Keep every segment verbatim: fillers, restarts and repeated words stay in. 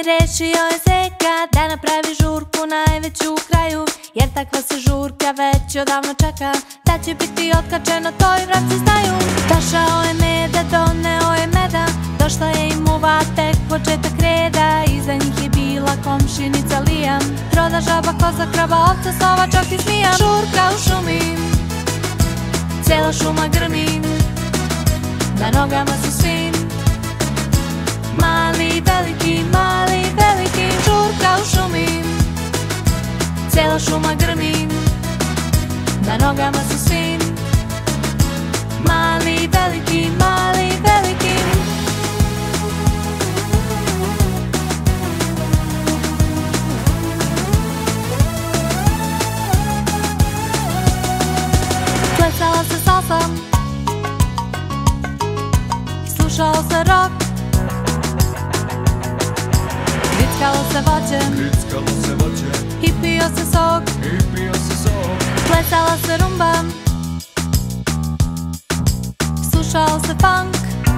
rešio je Zeka da napravi žurku najveću u kraju, jer takva se žurka već odavno čeka, da će biti otkačeno, to i vrapci znaju. Došao je meda, doneo je meda, došla je i muva, tek početak reda. Iza njih je bila komšinica Lija, roda, žaba, koza, krava, ovca, sova, čak i zmija. Žurka u šumi, cijela šuma grmi, na nogama su svi, mali, veliki, mali, veliki. Žurka u šumi, cijela šuma grmi, na nogama su svi, mali, veliki, mali, veliki. Plesala se salsa, slušao se rock, grickalo se voće, i pio se sok. Plesala se rumba, slušao se funk,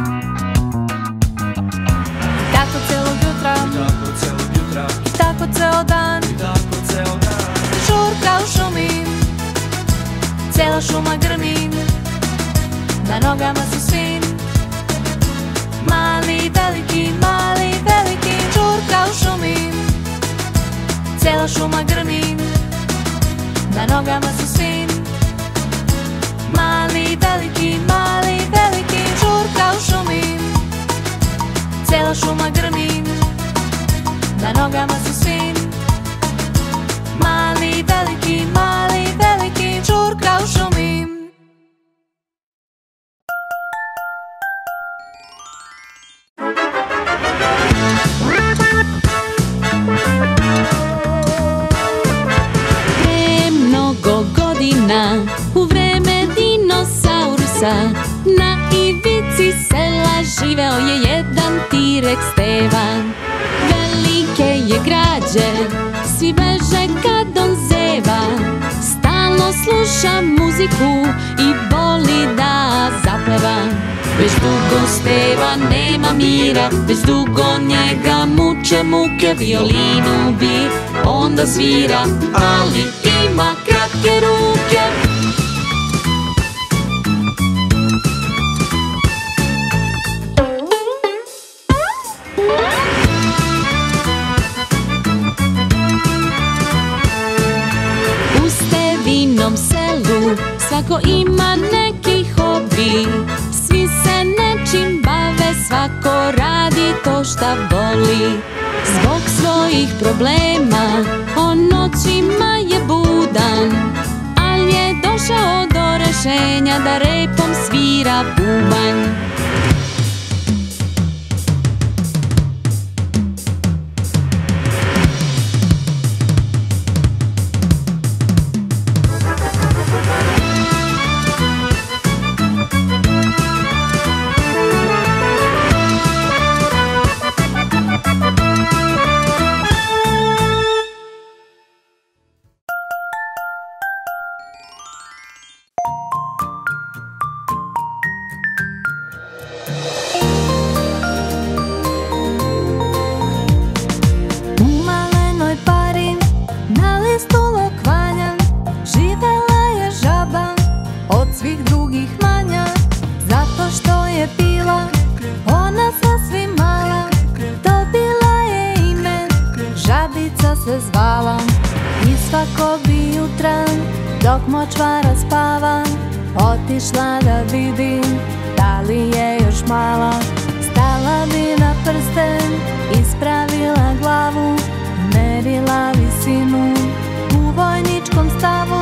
i tako celog jutra, i tako ceo dan. Žurka u šumi, cijela šuma grmi, na nogama su svi, mali, veliki, mali, veliki. Žurka u šumi, cijela šuma grmi, na nogama su svi, mali, veliki, mali, veliki. Žurka u šumi, cijela šuma grmi, na nogama su svi, mali, veliki, mali, veliki. Žurka u šumi. Pre mnogo godina, u vreme dinosaurusa, na ivici sela živeo je jedan T-Rex Stevan. Velike je građe, svi beže kad on zeva, stalno sluša muziku i voli da zapeva. Već dugo Stevan nema mira, već dugo njega muče muke, violinu bi onda svira, ali ima kratke ruke. U Stevinom selu svako ima neki hobi, svi se nečim bave, svako radi to šta voli. Zbog svojih problema on noćima je budan, al je došao do rešenja da repom svira bubanj. Dok močvara spava, otišla da vidi da li je još mala. Stala bi na prsten, ispravila glavu, merila visinu u vojničkom stavu.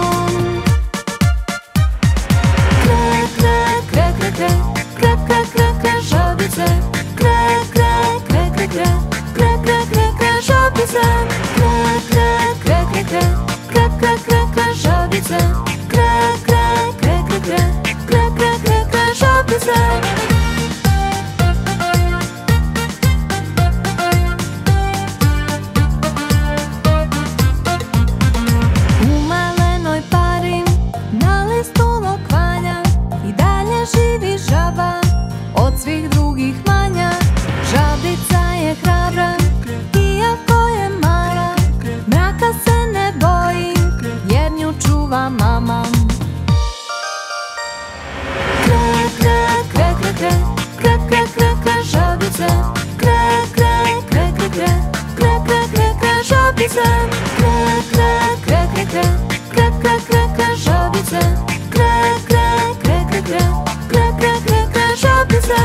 Kre, kre, kre, kre, kre, kre, kre, kre, kre, žabice. Kre, kre, kre, kre, kre, kre, kre, kre, kre, žabice. Kre, kre, kre, kre, kre, kre, kre, kre, kre, žabice. Kre, kre, kre, kre, kre, kre, kre, kre, kre, žabice. U malenoj pari na listu lokvanja i dalje živi žaba, od svih drugih manja. Žabica je hrabra i žabice, kre, kre, kre, kre, kre, kre, kre, kre, kre, žabice, kre, kre, kre, kre, kre, kre, kre, kre, kre, žabice, kre, kre, kre, kre, kre, kre, kre, kre, kre, žabice.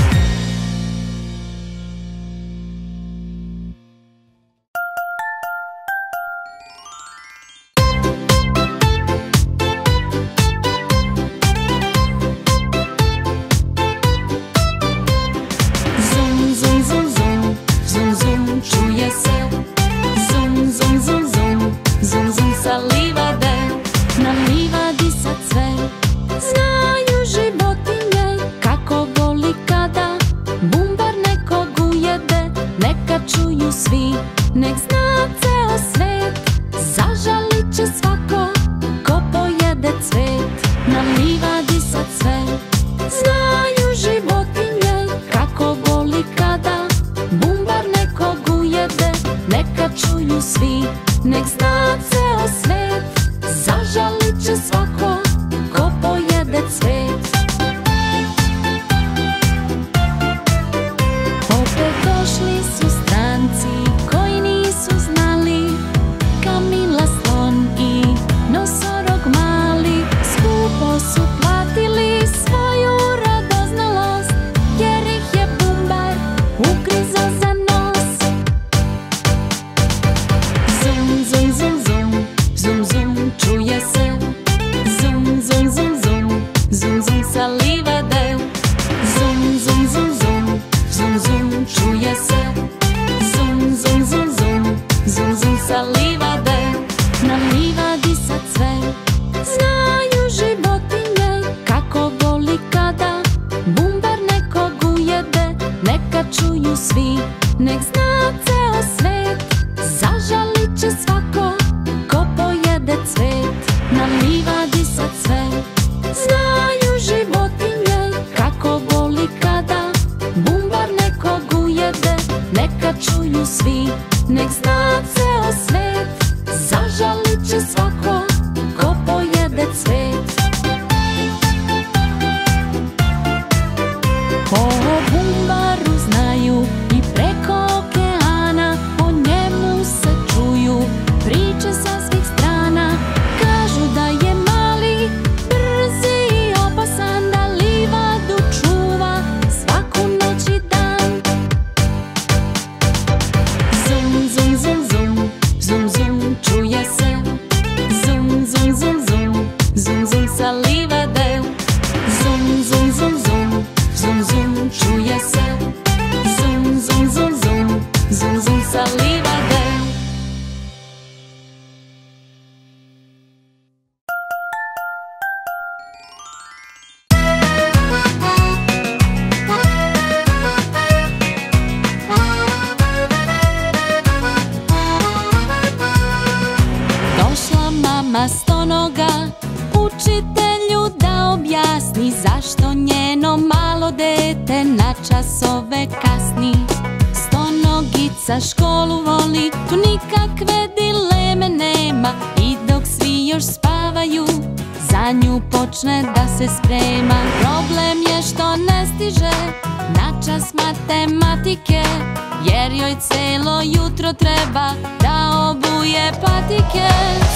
Za školu voli, tu nikakve dileme nema. I dok svi još spavaju, za nju počne da se sprema. Problem je što ne stiže na čas matematike, jer joj celo jutro treba da obuje patike.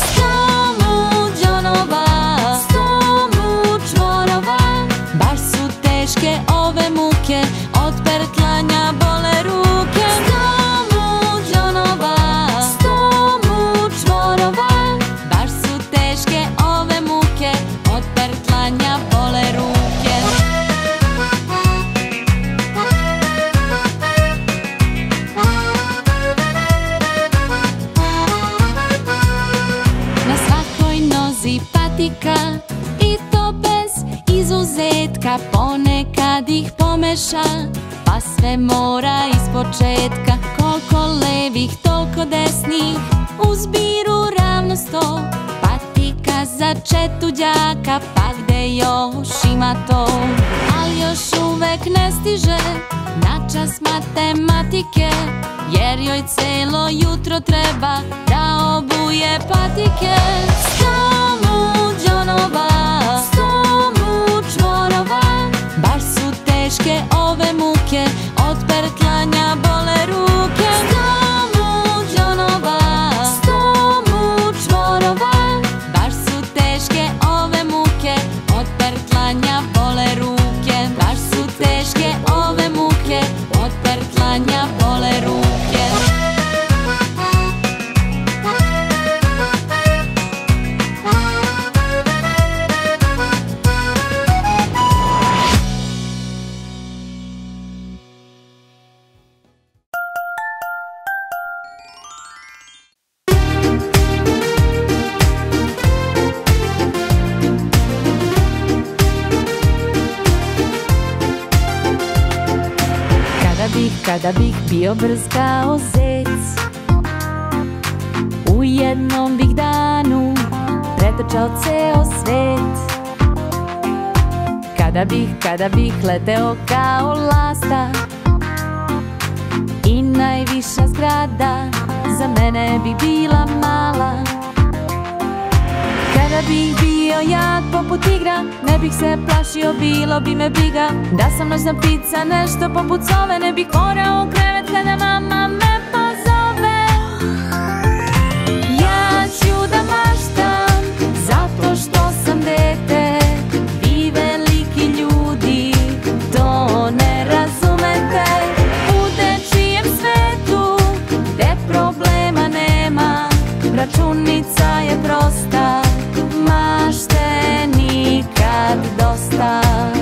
Sto mu džonova, sto mu čvorova, baš su teške ove muke, od pertlanja bole ruke. I to bez izuzetka, ponekad ih pomeša, pa sve mora ispočetka. Koliko levih, toliko desnih, u zbiru ravno sto. Patika za četu đaka, pa gde još ima to. Ali još uvek ne stiže na čas matematike, jer joj celo jutro treba da obuje patike. Sto mu džonova, sto mu čvorova, baš su teške ove muke, od pertla kada bih bio brz kao zec, u jednom bih danu pretrčao ceo svet. Kada bih, kada bih leteo kao lasta i najviša zgrada za mene bi bila mala. Kada bih bio jak poput tigra, ne bih se plašio, bilo bi me briga. Da sam noćna ptica, nešto poput sove, ne bih morao u krevet kada mama me pozove. Ja ću da maštam, zato što sam dete. Vi veliki ljudi to ne razumete. U dečijem svetu, gde problema nema, računica je prosta, mašte nikad dosta.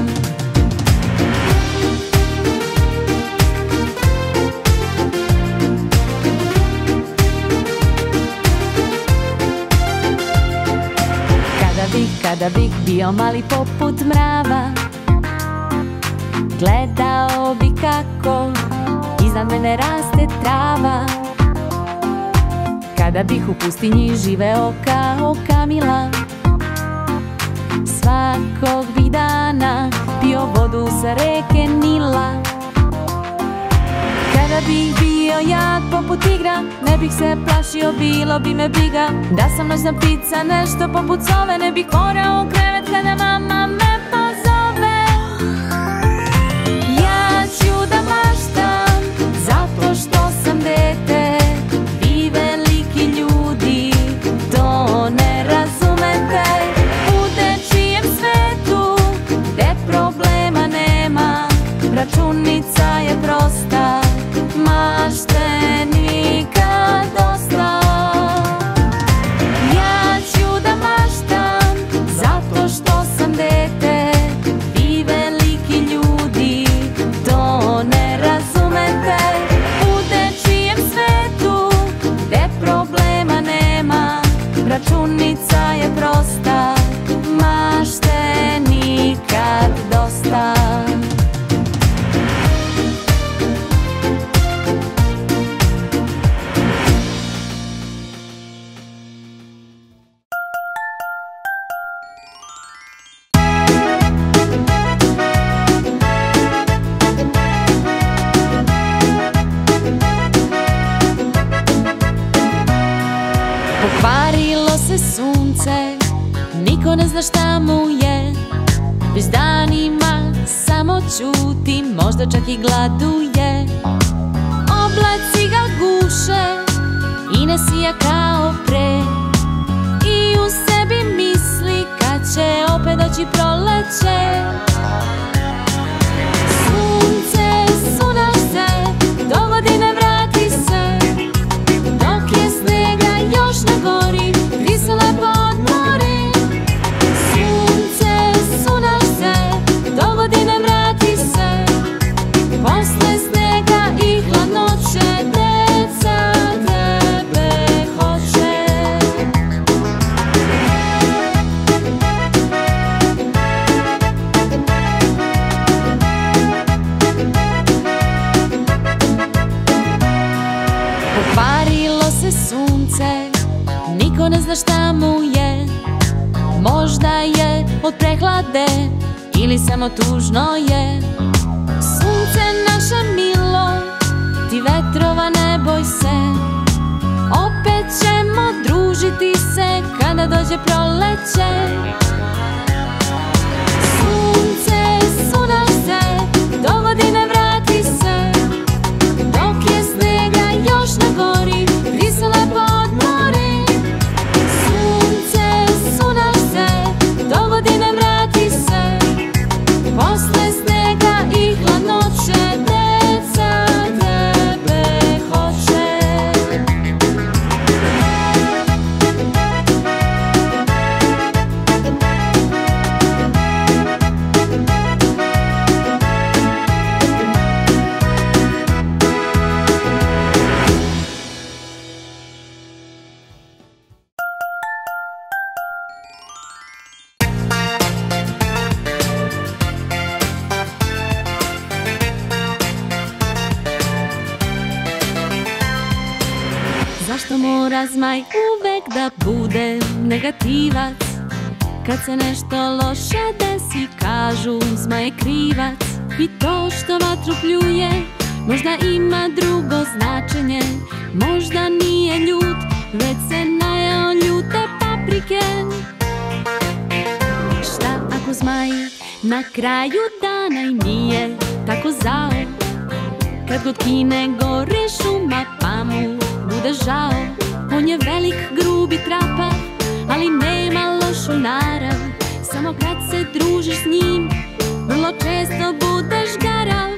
Kada bih, kada bih bio mali poput mrava, gledao bih kako iznad mene raste trava. Kada bih u pustinji živeo kao Kamila, svakog bih dana pio vodu sa reke Nila. Kada bih bio jak poput tigra, ne bih se plašio, bilo bi me briga. Da sam noćna ptica, nešto poput sove, ne bih morao u krevet kada mama me pozove. Ja ću da maštam, zato što sam dete. Vi veliki ljudi to ne razumete. U dečijem svetu, gde problema nema, računica je prosta, mašte nikad dosta. Ja ću da maštam, zato što sam dete. Vi veliki ljudi to ne razumete. U dečijem svetu, gde problema nema, računica je prosta, mašte nikad dosta. Pokvarilo se sunce, niko ne zna šta mu je. Već danima samo ćuti, možda čak i gladuje. Oblaci ga guše i ne sija kao pre, i u sebi misli kad će opet doći proleće. Sunce, sunaš se, do godine vrati se. Dok je snega još na gori, ti se lepo odmori. Sunce, sunaš se, do godine vrati se. Posle snega i hladnoće, deca tebe hoće. Pokvarilo se sunce, niko ne zna šta mu je. Možda je od prehlade ili samo tužno je. Sunce naše milo, ti vetrova ne boj se. Opet ćemo družiti se kada dođe proleće. Sunce, sunaš se, do godine vrati se. Dok je snega još na gori, ti se lepo odmori. Sunce, sunaš se, do godine vrati se. Posle snega i hladnoće, deca tebe hoće. mora zmaj uvek da bude negativac. Kad se nešto loše desi, kažu zmaj je krivac. I to što vatru pljuje možda ima drugo značenje. Možda nije ljut, već se najeo ljute paprike. Šta ako zmaj na kraju dana i nije tako zao? Kad god kine gore šuma pa mu bude žao. On je velik, grubi, trapav, ali nema lošu narav. Samo kad se družiš s njim, vrlo često budeš garav.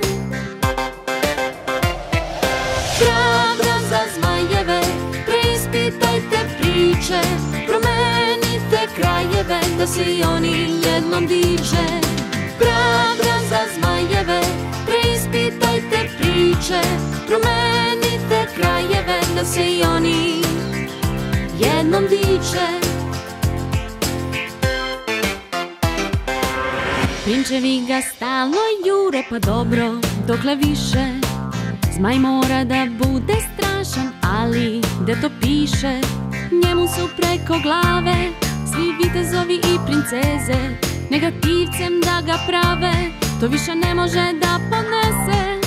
Pravda za zmajeve, preispitajte priče, promenite krajeve, da se i oni jednom diže. Pravda za zmajeve, preispitajte priče, promenite krajeve, da se i oni jednom diže. Prinčevi ga stalno jure, pa dobro, dokle više? Zmaj mora da bude strašan, ali gde to piše? Njemu su preko glave svi vitezovi i princeze. Negativcem da ga prave, to više ne može da podnese.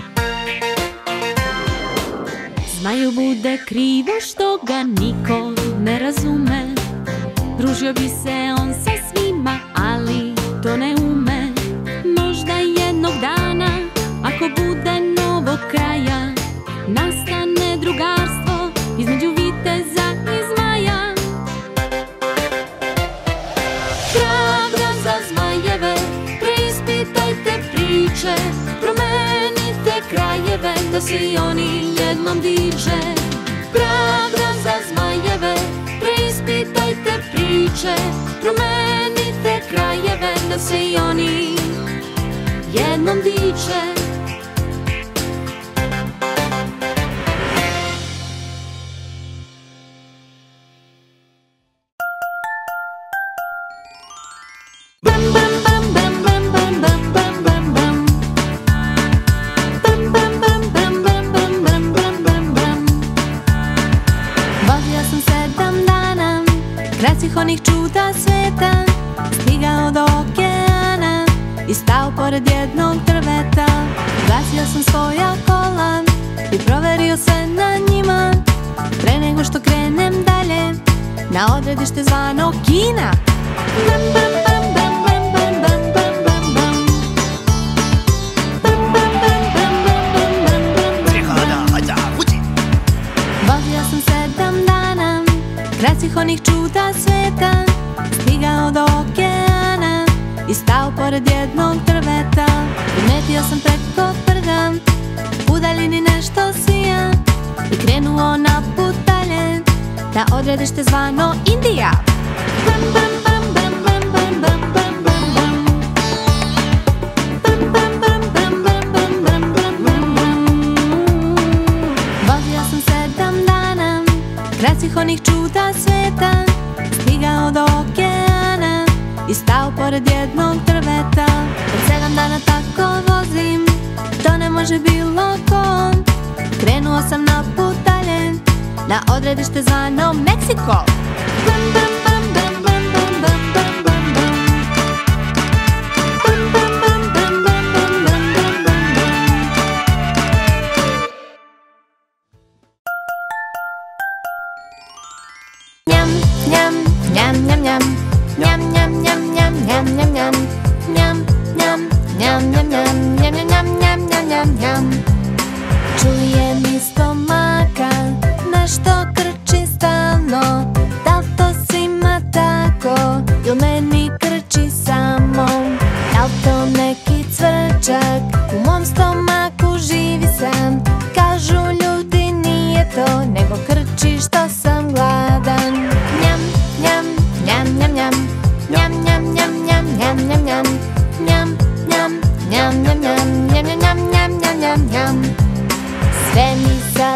Zmaju bude krivo što ga niko ne razume. Družio bi se on sa svima, ali to ne ume. Možda jednog dana, ako bude novog kraja, nastane drugarstvo između viteza i zmaja. Pravda za zmajeve, preispitajte priče, promenite krajeve, da se i oni jednom diže. Pravda za zmajeve, preispitajte priče, promenite krajeve, da se i oni jednom diže. Vozio sam sedam dana kraj svih onih čuda sveta, stigao do okeana i stao pored jednog drveta. Gasio sam svoja kola i proverio se na njima, pre nego što krenem dalje na odredište zvano Kina. Bam, bam, bam, bam, bam, bam, bam, bam, bam, bam. Bam, bam, bam, bam, bam, bam, bam, bam, bam. Vozio sam sedam dana kraj svih onih čuda sveta, stigao do okeana i stao pored jednog drveta. Primetio sam preko brda u daljini nešto sija i krenuo na put dalje na odredište zvano Indija. Bam, bam, bam, bam, bam, bam, bam, bam, bam, bam. Bam, bam, bam, bam, bam, bam, bam, bam, bam, bam. Vozio sam sedam dana kraj svih onih čuda sveta, stigao do okeana i stao pored jednog drveta. Od sedam dana tako vozim, to ne može bilo ko. Krenuo sam na put dalje na odredište zvano Meksiko. Bam, bam, bam, bam, bam, bam, bam, bam, bam, bam. Bam, bam, bam, bam, bam, bam, bam, bam, bam, bam. Njam, njam, njam, njam, njam. Njam, njam, njam, njam, njam, njam, njam. Njam, njam, njam, njam, njam, njam, njam, njam, njam, njam, njam. Čujem iz stomaka nešto krči stalno. Da li to svima tako ili meni krči samo? Da li to neki cvrčak u mom stomaku živi sam? Kažu ljudi nije to, nego krči što sam gladan. Njam, njam, njam, njam, njam. Njam, njam, njam, njam, njam, njam, njam. Njam, njam, njam, njam, njam, njam, njam, njam, njam, njam, njam. Sve mi za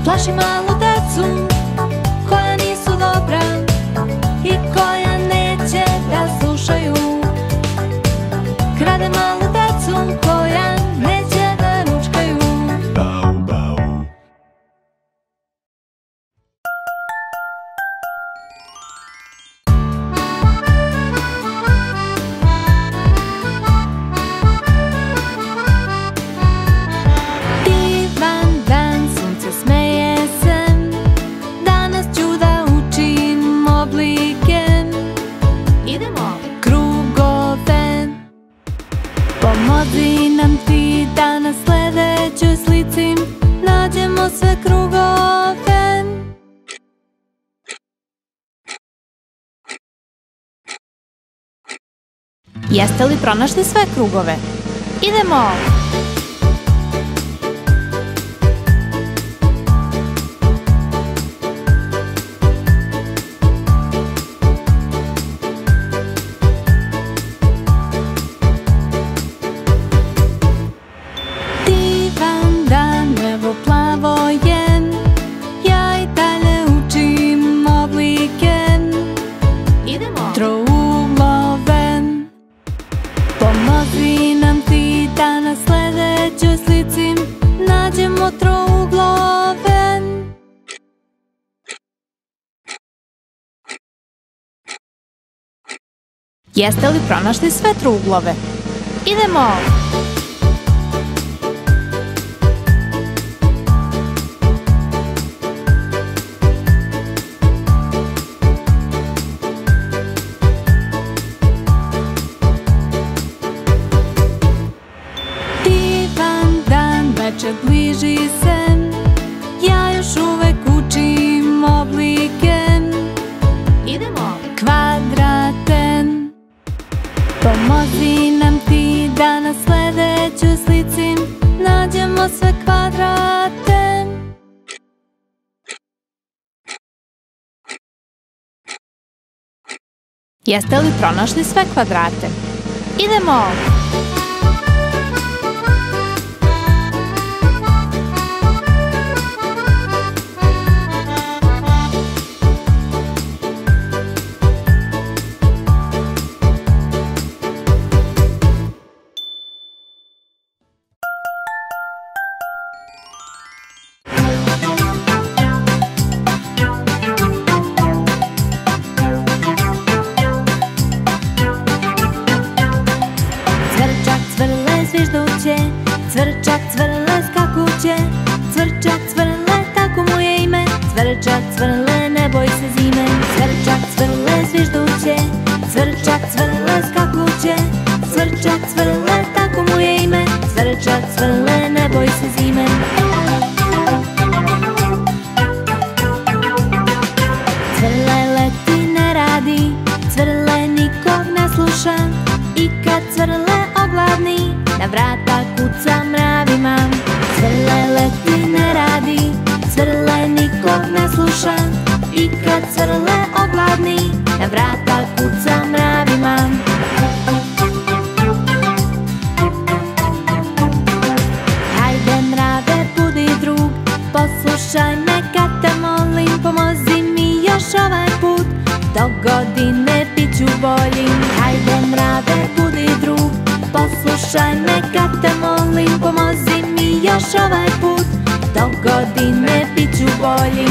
Plaši malu decu koja nisu dobra i koja neće da slušaju. Krade malu decu koja neće da ručkaju. Bau, bau. Divan dan, sunce smeje se, danas ću da učim oblike. Idemo! Krugove. Pomozi nam ti da na sledećoj slici nađemo sve krugove. Jeste li pronašli sve krugove? Idemo! Divan dan, nebo plavo je, ja i dalje učim oblike. Idemo! Trouglove. Pomozi nam ti da na sledećoj slici nađemo trouglove. Jeste li pronašli sve trouglove? Idemo! Divan dan, večer bliži se, ja još uvek učim oblike. Idemo! Kvadrate. Pomozi nam ti da na sledećoj slici nađemo sve kvadrate. Jeste li pronašli sve kvadrate? Idemo! Cvrčak cvrle zvižduće, cvrčak cvrle skakuće, cvrčak cvrle tako mu je ime, cvrčak cvrle ne boj se zime. Cvrčak cvrle zvižduće, cvrčak cvrle skakuće, cvrčak cvrle tako mu je ime, cvrčak cvrle ne boj se zime. Cvrle leti ne radi, cvrle nikog ne sluša, i kad cvrle ogladni, na vrata kuca mravima. Cvrle leti ne radi, cvrle nikog ne sluša, i kad cvrle ogladni, na vrata kuca mravima. Hajde mrave, budi drug, poslušaj me kad te molim, pomozi mi još ovaj put, do godine bit ću bolji. Hajde mrave, budi drug, poslušaj me kad te molim, pomozi mi još ovaj put, do godine bit ću bolji.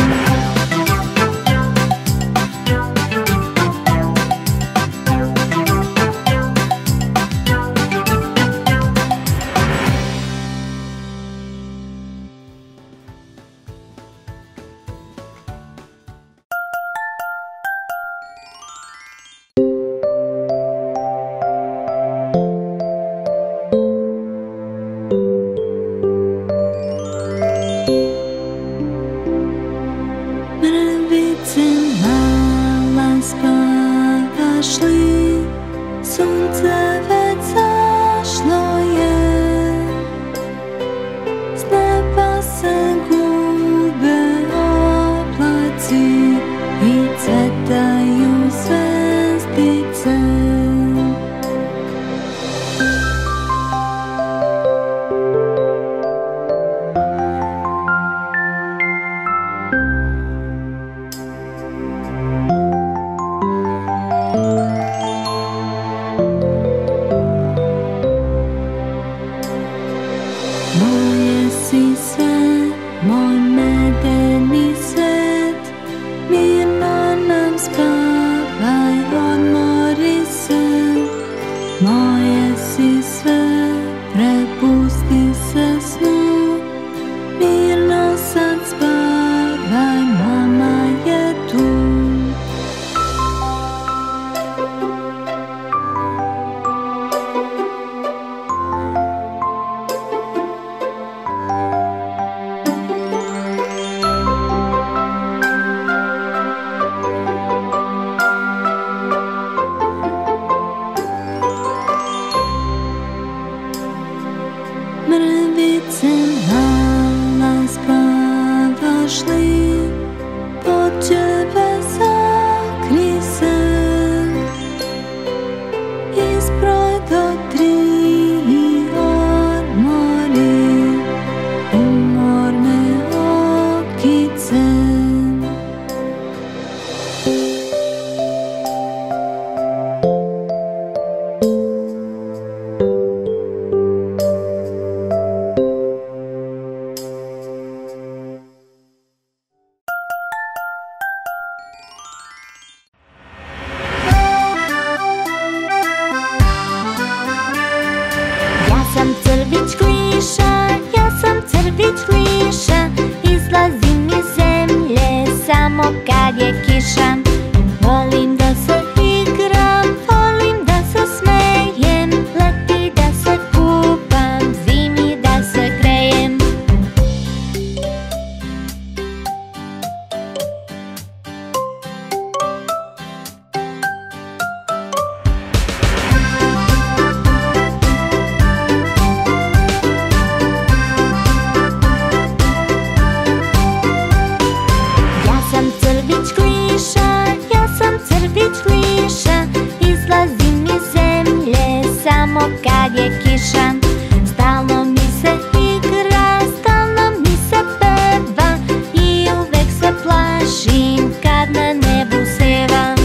našli, pod tebe sakri se. Izbroj do tri i odmori umorne okice. Ja sam crvić kliša, ja sam crvić kliša, izlazim iz zemlje samo kad je kiša. Volim da se igram, volim da se smejem, leti da se kupam, zimi da se grejem. Ja sam crvić kliša, ja sam crvić kliša, izlazim iz zemlje samo kad je kiša. Stalno mi se igra, stalno mi se peva i uvek se plašim kad na nebu seva.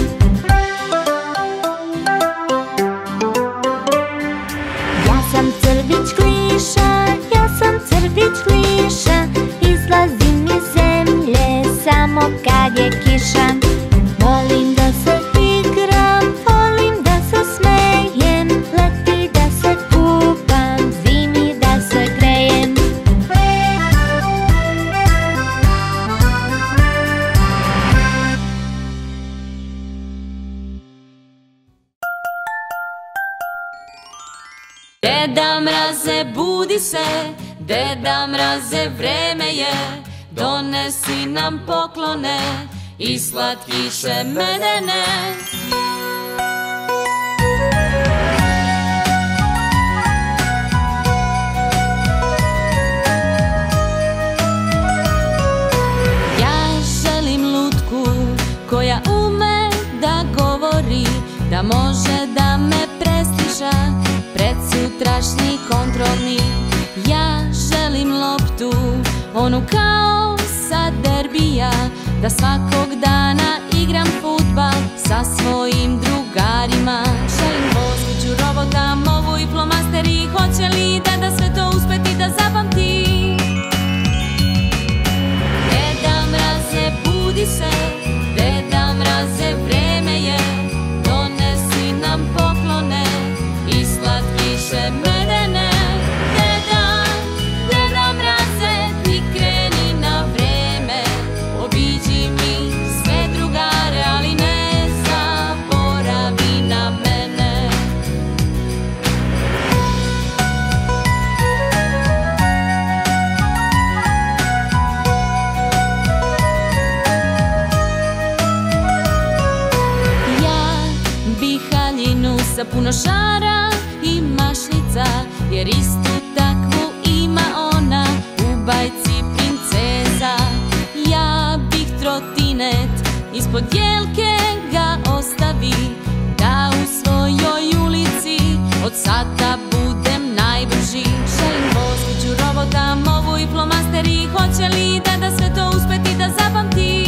Ja sam crvić kliša, ja sam crvić kliša, izlazim iz zemlje samo kad je kiša. Volim da se igram, volim da se smejem, leti da se kupam, zimi da se grejem. Deda mraze, budi se, deda mraze, vreme je, donesi nam poklone i slatkiše medene. Ja želim lutku koja ume da govori, da može da me prestiža pred sutrašnji kontrolni. Ja želim loptu, onu kao sa derbija, da svakog dana igram fudbal sa svojim drugarima. Želim voz, kuću, robota, movu i flomaster, i hoće li deda sve to uspeti da zapamti? Deda mraze, budi se, deda mraze, vreme je, donesi nam poklone i slatkiše medene. Deda, deda mraze, ti kreni na vreme, obiđi mi sve drugare, ali ne zaboravi na mene. Ja bih haljinu sa puno šara i mašnica, jer istu takvu ima ona u bajci princeza. Ja bih trotinet ispod jelke ga ostavi, da u svojoj ulici od sata budem najbrži. Želim voz, kuću, robota, movu i flomaster, i hoće li deda sve to uspeti da zapamti?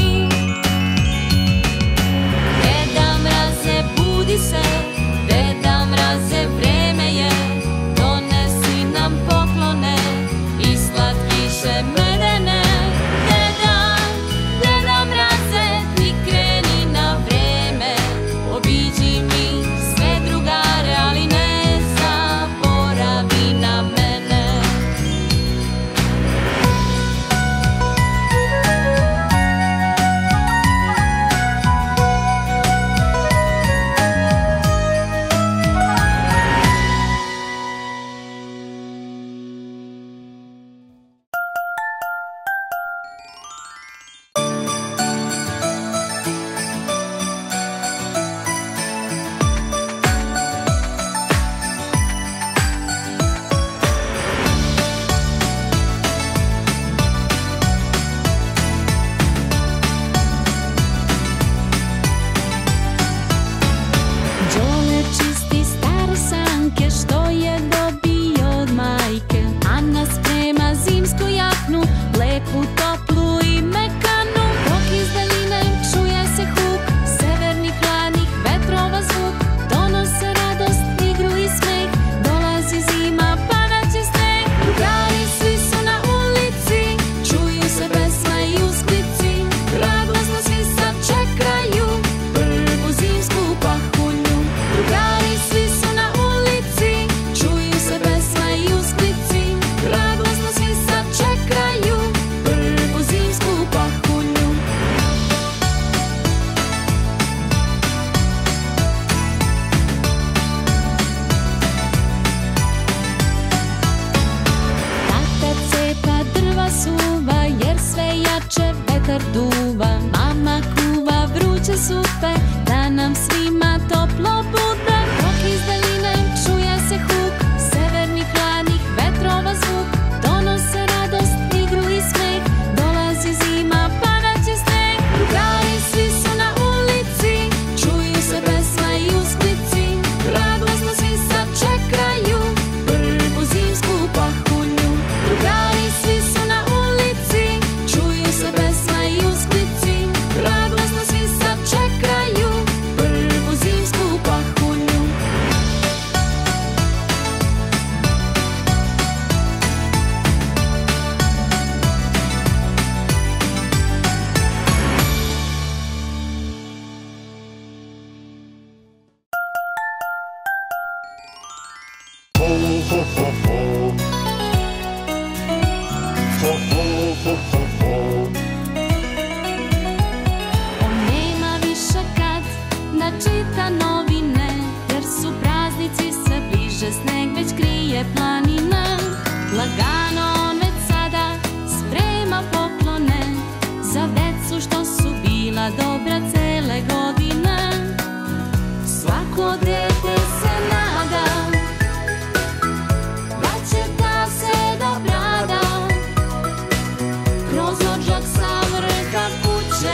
Deda mraze, budi se, deda mraze, vreme je, donesi nam poklone i slatkiše medene. Deda, deda mraze, ti kreni na vreme, obiđi mi sve drugare, ali ne zaboravi na mene. vetar duva, mama kuva vruće supe, da nam svima toplo bude. Dok iz daljine čuje se huk severnih hladnih vetrova zvuk, donose radost, igru i smeh, dolazi zima, padaće sneg. Drugari svi su na ulici, čuju se pesma i usklici, radosno svi sad čekaju prvu zimsku pahulju. Drugari svi su na ulici, čuju se pesma i usklici, radosno svi sad čekaju prvu zimsku pahulju. Ho, ho, ho, ho. Ho, ho, ho, ho, ho. On nema više kad da čita novine, jer su praznici sve bliže, sneg već krije planine. Lagano on već sada sprema poklone za decu što su bila dobra cele godine. Svako dete se nada da će da se dobrada kroz odžak sa vrha kuće,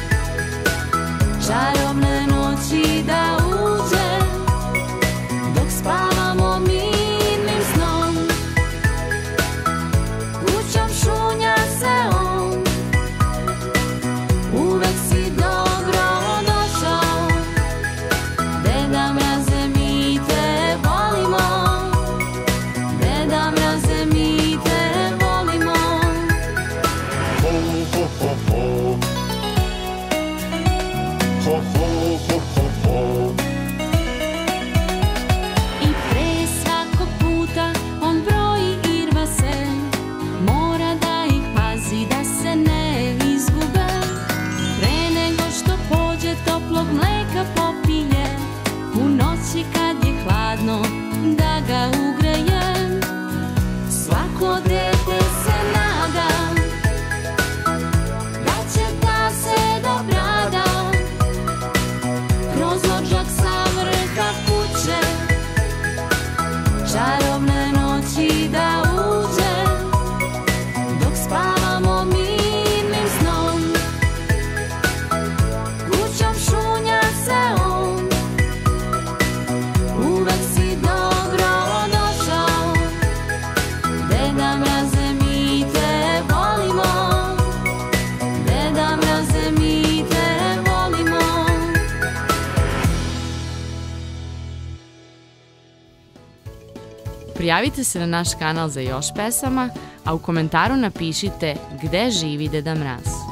čarobne noći da uđe, dok spavamo mirnim snom. Kućom šunja se on, uvek si dobro došao. Deda Mraze, mi te volimo, Deda Mraze, mi te volimo. Ho, ho, ho, ho. Ho, ho, ho, ho, ho. I pre svakog puta on broji i rva se, mora da ih pazi da se ne izgube. Pre nego što pođe toplog mleka popije, u noći kad je hladno da ga ugreje. Svako dete se nada da će da se dobrada kroz odžak sa vrha kuće, čarobne noći da uđe, dok spavamo mirnim snom. Kućom šunja se on, uvek si dobro došao. Deda Mraze, mi te volimo, Deda Mraze, mi te volimo. Prijavite se na naš kanal za još pesama, a u komentaru napišite gde živi Deda Mraz.